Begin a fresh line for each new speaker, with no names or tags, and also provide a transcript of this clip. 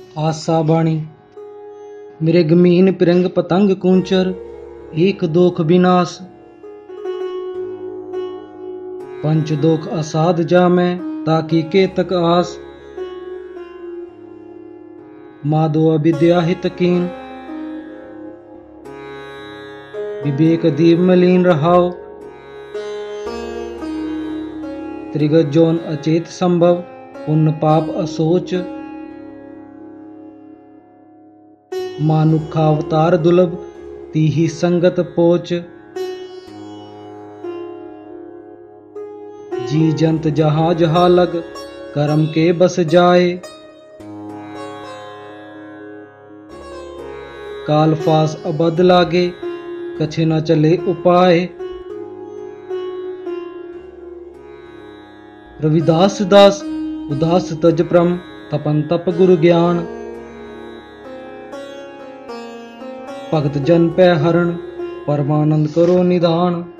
आसा बाणी। मृगमीन पिरंग पतंग कूंचर, एक दोख विनाश। पंच दोख असाध जामै, ताकि केतक आस। माधो अविद्या हितकीन, विवेक दीप मलिन रहाओ। त्रिगत जौन अचेत संभव, पुण्य पाप असोच। मानुखावतार दुर्लभ, तीहि संगत पोच। जी जंत जहाँ जहाँ लग, करम के बस जाए। काल फास अबद लागे, कछे न चले उपाय। रविदास दास उदास तज प्रम, तपन तप गुरु ज्ञान। भगत जन पै हरण, परमानंद करो निधान।